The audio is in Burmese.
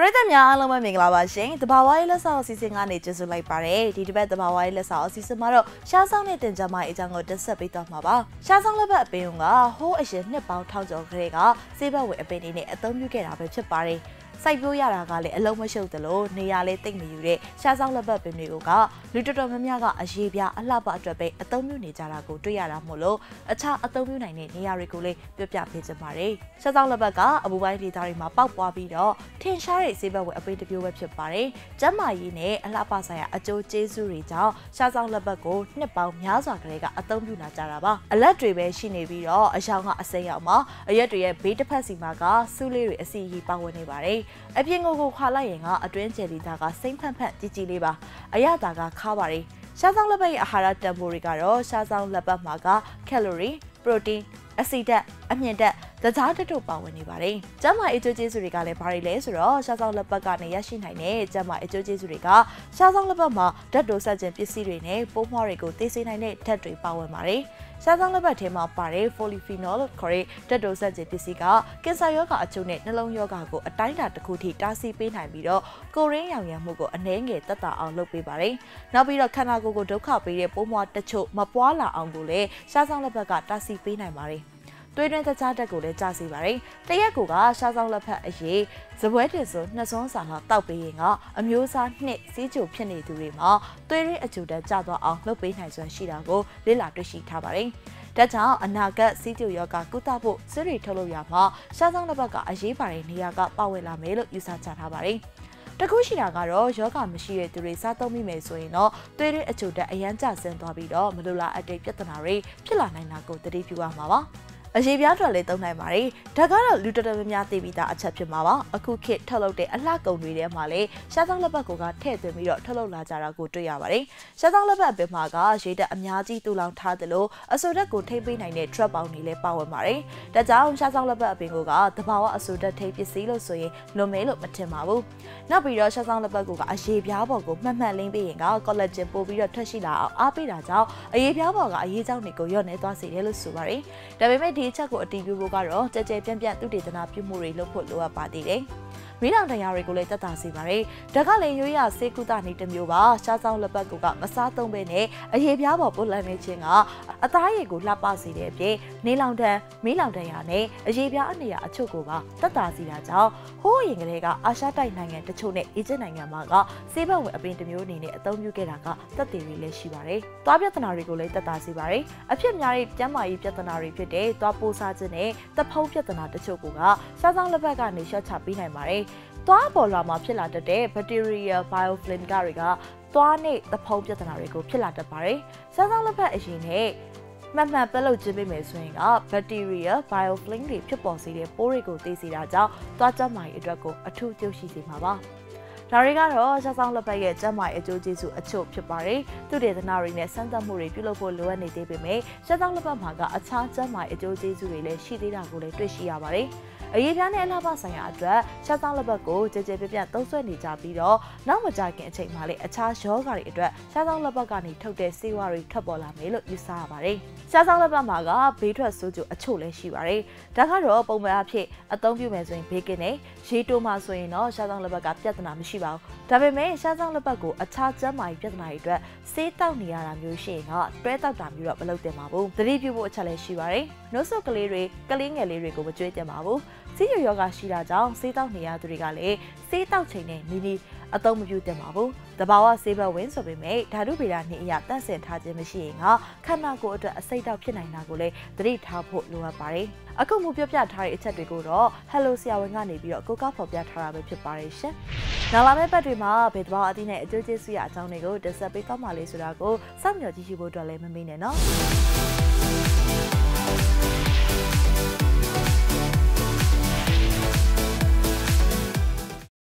ပြည်သူများအားလုံးပဲမင်္ဂလာပါရှင်။တဘာဝရေးလက်ဆောင်အစီအစဉ်ကနေကျေးဇူးလိုက်ပါတယ်။ဒီတစ်ပတ်တဘာဝရေးလက်ဆောင်အစီအစဉ်မှာတော့ရှားဆောင်နဲ့တင်ကြမှာအကြောင်းကိုတင်ဆက်ပေးသွားမှာပါ။ရှားဆောင်လက်ပတ်အပင်ကဟိုးအရင်နှစ်ပေါင်း1000ကျော်ခရဲကစေဘက်ဝယ်အပင်တွေနဲ့အသုံးပြုခဲ့တာပဲဖြစ်ပါတယ်။စိုက်ပျိုးရတာကလည်းအလုံးမရှုပ်သလိုနေရာလေးတိတ်မယူတဲ့ရှားဆောင်လက်ပတ်ပင်တွေကလူတော်တော်များများကအရေးပြအလှပအတွက်ပဲအသုံးပြုနေကြတာကိုတွေ့ရတာမို့လို့အခြားအသုံးပြုနိုင်တဲ့နေရာတွေကိုလည်းပြပြပေးချင်ပါတယ်။ရှားဆောင်လက်ပတ်ကအပူပိုင်းဒေသတွေမှာပေါက်ပွားပြီးတော့ထင်ရှားတဲ့စေဘက်ဝယ်အပင်တစ်မျိုးပဲဖြစ်ပါတယ်။ကျန်းမာရေးနဲ့အလှပဆိုင်ရာအကျိုးကျေးဇူးတွေကြောင့်ရှားဆောင်လက်ပတ်ကိုနှစ်ပေါင်းများစွာကလေးကအသုံးပြုလာကြတာပါ။အလက်တွေပဲရှိနေပြီးတော့အယောင်ကအစိမ်းရောက်မှာအရက်တွေရဲ့ဘေးတစ်ဖက်စီမှာကဆူးလေးတွေအစီအီပါဝင်နေပါတယ်။အပြင်ကိုခွာလိုက်ရင်ကအတွင်းကျယ်လီသားကစိမ့်ဖက်ဖက်ကြီးကြီးလေးပါအရသာကခါပါတယ်ရှားဆောင်လက်ပတ်ရဲ့အာဟာရတန်ဖိုးတွေကတော့ရှားဆောင်လက်ပတ်မှာကကယ်လိုရီပရိုတင်းအဆီဓာတ်အမြင့်ဓာတ်တကြားတက်တို့ပါဝင်နေပါတယ်။ကျန်းမာရေးအကျိုးကျေးဇူးတွေကလည်းဘာတွေလဲဆိုတော့ရှားဆောင်လက်ပတ်ကနေရရှိနိုင်တဲ့ကျန်းမာရေးအကျိုးကျေးဇူးတွေကရှားဆောင်လက်ပတ်မှာဓာတ်တို့ဆက်ခြင်းပစ္စည်းတွေနဲ့ပိုးမွှားတွေကိုသိစေနိုင်တဲ့ဓာတ်တွေပါဝင်ပါတယ်။ရှားဆောင်လက်ပတ်ထဲမှာပါတဲ့ polyphenol လို့ခေါ်တဲ့ဓာတ်တို့ဆက်ခြင်းပစ္စည်းကကင်ဆာရောဂါအချို့နဲ့နှလုံးရောဂါကိုအတိုင်းအတာတစ်ခုထိတားဆီးပေးနိုင်ပြီးတော့ကိုရင်းရောင်ရမ်းမှုကိုအနည်းငယ်သက်သာအောင်လုပ်ပေးပါတယ်။နောက်ပြီးတော့ခန္ဓာကိုယ်ကိုဒုက္ခပေးတဲ့ပိုးမွှားတချို့မပွားလာအောင်ကိုလည်းရှားဆောင်လက်ပတ်ကတားဆီးပေးနိုင်ပါတယ်။သွေးတွင်းတကြားတက်ကိုလည်းကြားစီပါတယ်။တရက်ကိုရှားဆောင်လက်ဖက်အရေးဇပွဲတင်ဆိုနှစ်စွန်းစာလောက်တောက်ပေးရင်ကအမျိုးအစားနှစ်စီးချိုဖြစ်နေသူတွေမှာသွေးရင်းအကျိုးတက်ကျသွားအောင်လုပ်ပေးနိုင်စွမ်းရှိတာကိုလေ့လာတွေ့ရှိထားပါတယ်။ဒါကြောင့်အနာဂတ်စီးချိုယောဂကုသဖို့ဆေးတွေထုတ်လုပ်ရမှာရှားဆောင်လက်ဖက်ကအရေးပါတဲ့နေရာကပါဝင်လာမယ်လို့ယူဆကြထားပါတယ်။တခုရှိတာကတော့ယောဂမရှိတဲ့သူတွေစားသုံးမိမယ်ဆိုရင်တော့သွေးရင်းအချိုးတက်အရန်ကျဆင်းသွားပြီးတော့မလိုလားအပ်တဲ့ပြဿနာတွေဖြစ်လာနိုင်တာကိုသတိပြုရမှာပါ။အရေးပြားတွေလည်းသုံးနိုင်ပါတယ်။ဒါကတော့လူတော်တော်များများသိပြီးသားအချက်ဖြစ်မှာပါ။အခုခေတ်ထုတ်လုပ်တဲ့အလှကုန်တွေထဲမှာလည်းရှားဆောင်လက်ပတ်ကထည့်သွင်းပြီးတော့ထုတ်လုပ်လာကြတာကိုတွေ့ရပါတယ်။ရှားဆောင်လက်ပတ်အပင်မှာကရေဓာတ်အများကြီးတူလောင်ထားသလိုအဆိုဓာတ်ကိုထိပေးနိုင်တဲ့ trap ပေါင်းတွေလည်းပါဝင်ပါတယ်။ဒါကြောင့်ရှားဆောင်လက်ပတ်အပင်ကသဘာဝအဆိုဓာတ်ထိပစ္စည်းလို့ဆိုရင်လွန်မဲလို့မထင်ပါဘူး။နောက်ပြီးတော့ရှားဆောင်လက်ပတ်ကအရေးပြားပေါ်ကိုမှတ်မှတ်လင်းပေးရင်collagen ပို့ပြီးတော့ထွက်ရှိလာအောင်အားပေးတာကြောင့်အရေးပြားပေါ်ကအရေးကြောင့်တွေကိုလျော့နေသွားစေတယ်လို့ဆိုပါတယ်။ဒါပေမဲ့ဒီအချက်ကိုအတည်ပြုဖို့ကတော့ကြဲကြဲပြန့်ပြန့်သုတေသနပြုမှုတွေလုပ်ဖို့လိုအပ်ပါသေးတယ်။မီးလောင်တရားတွေကိုလည်းသက်သာစေပါတယ်။ဒါကလည်းရိုးရဆေးကုသနည်းတစ်မျိုးပါ။ရှားဆောင်လက်ပတ်ကမစားသုံးဘဲနဲ့အရေးပြားပေါ်ပုတ်လန့်နေခြင်းကအသားရည်ကိုလှပစေတဲ့အပြင်နေလောင်တံမီးလောင်တရားနဲ့အရေးပြားအနေရအချို့ကိုပါသက်သာစေတာကြောင့်ဟိုးရင်ကလေးကအာရှတိုက်နိုင်ငံတချို့နဲ့အီဂျစ်နိုင်ငံမှာကဆေးဘက်ဝင်အပင်တစ်မျိုးအနေနဲ့အသုံးပြုခဲ့တာကသက်သေတွေလည်းရှိပါတယ်။သွားပြဿနာတွေကိုလည်းသက်သာစေပါတယ်။အဖြစ်များတဲ့ကျန်းမာရေးပြဿနာတွေဖြစ်တဲ့သွားပိုးစားခြင်းနဲ့တဖုံးပြဿနာတချို့ကရှားဆောင်လက်ပတ်ကနေရှော့ချပေးနိုင်ပါတယ်။သွားပေါ်လာမှာဖြစ်လာတတ်တဲ့ bacterial biofilm တွေကသွားနဲ့သဖုံးပြဿနာတွေကိုဖြစ်လာတတ်ပါတယ်။ရှားဆောင်လက်ဖက်အရင်နဲ့မှန်မှန်ပလုပ်ခြင်းပေးမယ်ဆိုရင်bacterial biofilm တွေဖြစ်ပေါ်စေတဲ့ပိုးတွေကိုသိစေတာကြောင့်သွားကျန်းမာရေးအတွက်ကိုအထူးကျိုးရှိစေမှာပါ။ဒါတွေကတော့ရှားဆောင်လက်ပတ်ရဲ့ကျန်းမာရေးအကျိုးကျေးဇူးအချို့ဖြစ်ပါတယ်။သုတေသနတွေနဲ့စမ်းသပ်မှုတွေပြုလုပ်ဖို့လိုအပ်နေသေးပေမဲ့ရှားဆောင်လက်ပတ်မှာကအခြားကျန်းမာရေးအကျိုးကျေးဇူးတွေလည်းရှိသေးတာကိုလည်းတွေ့ရှိရပါတယ်။အရေးပြားနဲ့အလှပဆိုင်ရာအတွက်ရှားဆောင်လက်ပတ်ကိုကြဲကြဲပြန့်ပြန့်သုံးစွဲနေကြပြီးတော့နောက်မကြာခင်အချိန်မှာလည်းအခြားယောဂါတွေအတွက်ရှားဆောင်လက်ပတ်ကနေထုတ်တဲ့ဆေးဝါးတွေထွက်ပေါ်လာမယ်လို့ယူဆရပါတယ်။ရှားဆောင်လက်ပတ်မှာကဘေးထွက်ဆိုးကျိုးအချို့လည်းရှိပါတယ်။ဒါကတော့ပုံမှန်အဖြစ်အသုံးပြုမယ်ဆိုရင်ဘေးကင်းနဲ့ရေတိုးမှဆိုရင်တော့ရှားဆောင်လက်ပတ်ကပြဿနာမရှိပါဘူး။ဒါပေမဲ့ရှားဆောင်လက်ပတ်ကိုအခြားကျန်းမာရေးပြဿနာတွေအတွက်ဆေးတောက်နေရတာမျိုးရှိရင်တွဲတောက်တာမျိုးတော့မလုပ်သင့်ပါဘူး။သတိပြုဖို့အချက်လည်းရှိပါတယ်။နှုတ်ဆုပ်ကလေးတွေကလေးငယ်လေးတွေကိုမကြွေးတင်ပါဘူး။စီးရိုယောဂရှိတာကြောင့်ဆေးတောက်နေရသူတွေကလည်းဆေးတောက်ချိန်နဲ့နီးအသုံးမပြုသင့်ပါဘူး။တဘာဝဆေးဘက်ဝင်ဆိုပေမဲ့ဓာတုဗေဒနည်းအရတန့်စင်ထားခြင်းမရှိရင်ခန္ဓာကိုယ်အတွက်အစိတ်တောက်ဖြစ်နိုင်တာကိုလည်းသတိထားဖို့လိုအပ်ပါတယ်။အခုမှပြပြထားတဲ့အချက်တွေကိုတော့ Hello ဆရာဝန်ကနေပြီးတော့ကိုကဖော်ပြထားတာပဲဖြစ်ပါတယ်ရှင်။နောက်လာမယ့်ပတ်တွေမှာဘယ်တဘာဝအသီးနဲ့အကျိုးကျေးဇူးရအကြောင်းတွေကိုတင်ဆက်ပေးသွားမှာလဲဆိုတာကိုစောင့်မျှော်ကြည့်ရှုဖို့အတွက်လည်းမမေ့နဲ့နော်။